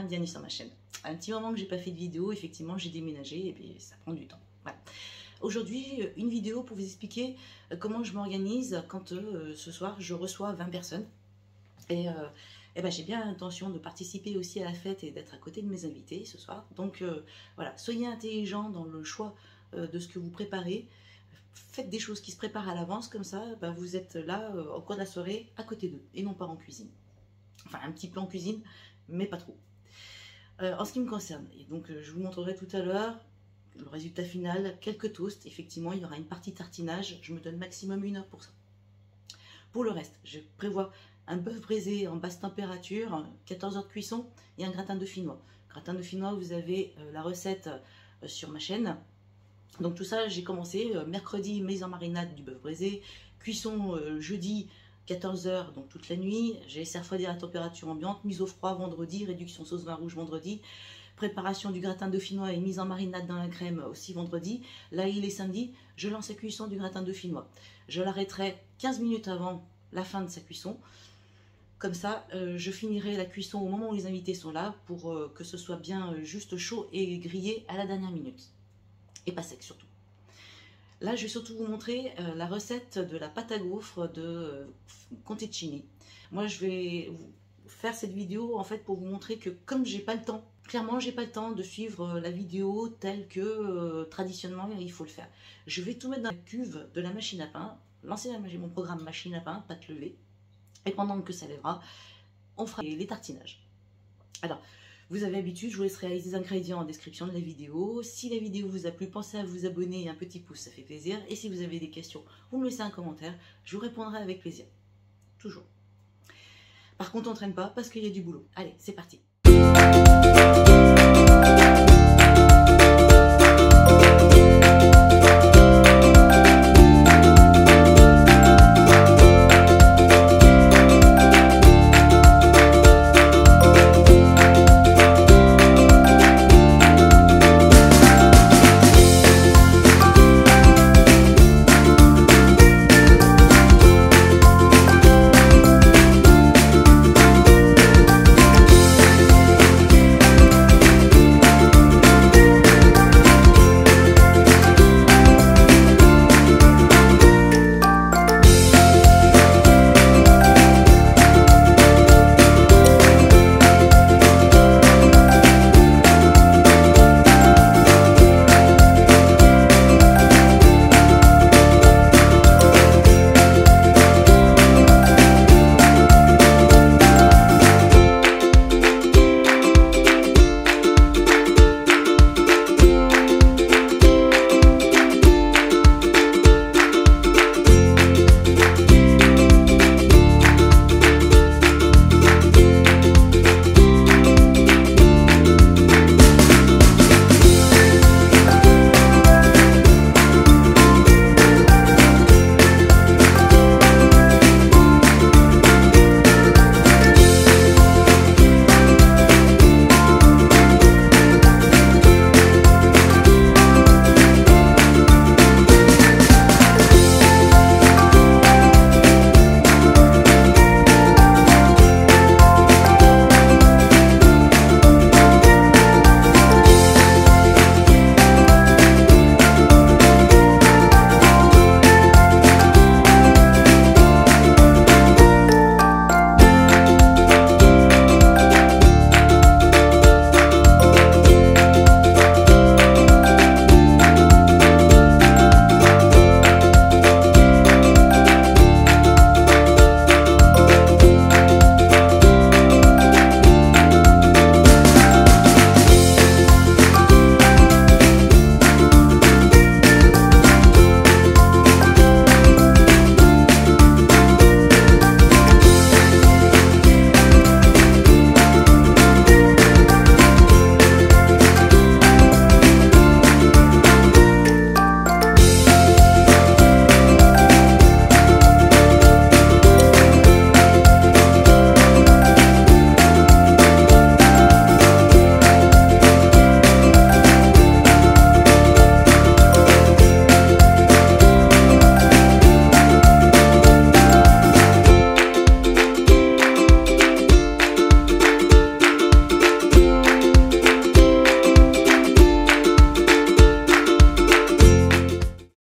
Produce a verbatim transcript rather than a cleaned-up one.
bienvenue sur ma chaîne. Un petit moment que j'ai pas fait de vidéo, effectivement j'ai déménagé et puis ça prend du temps. Voilà. Aujourd'hui, une vidéo pour vous expliquer comment je m'organise quand euh, ce soir je reçois vingt personnes. Et, euh, et ben, j'ai bien l'intention de participer aussi à la fête et d'être à côté de mes invités ce soir. Donc euh, voilà, soyez intelligents dans le choix euh, de ce que vous préparez. Faites des choses qui se préparent à l'avance, comme ça ben, vous êtes là euh, au cours de la soirée à côté d'eux et non pas en cuisine. Enfin un petit peu en cuisine, mais pas trop. Euh, en ce qui me concerne, et donc euh, je vous montrerai tout à l'heure le résultat final, quelques toasts. Effectivement, il y aura une partie tartinage, je me donne maximum une heure pour ça. Pour le reste, je prévois un bœuf braisé en basse température, quatorze heures de cuisson et un gratin dauphinois. Gratin dauphinois, vous avez euh, la recette euh, sur ma chaîne. Donc tout ça, j'ai commencé euh, mercredi, mise en marinade du bœuf braisé, cuisson euh, jeudi, quatorze heures, donc toute la nuit. J'ai laissé refroidir à température ambiante, mise au froid vendredi, réduction sauce vin rouge vendredi, préparation du gratin dauphinois et mise en marinade dans la crème aussi vendredi. Là, il est samedi, je lance la cuisson du gratin dauphinois. Je l'arrêterai quinze minutes avant la fin de sa cuisson. Comme ça, euh, je finirai la cuisson au moment où les invités sont là pour euh, que ce soit bien euh, juste chaud et grillé à la dernière minute. Et pas sec surtout. Là, je vais surtout vous montrer euh, la recette de la pâte à gaufres de euh, Conticini. Moi, je vais vous faire cette vidéo en fait pour vous montrer que comme j'ai pas le temps, clairement, j'ai pas le temps de suivre la vidéo telle que euh, traditionnellement il faut le faire. Je vais tout mettre dans la cuve de la machine à pain, lancer mon programme machine à pain, pâte levée, et pendant que ça lèvera, on fera les tartinages. Alors, vous avez l'habitude, je vous laisserai les ingrédients en description de la vidéo. Si la vidéo vous a plu, pensez à vous abonner, un petit pouce, ça fait plaisir. Et si vous avez des questions, vous me laissez un commentaire, je vous répondrai avec plaisir. Toujours. Par contre, on ne traîne pas parce qu'il y a du boulot. Allez, c'est parti.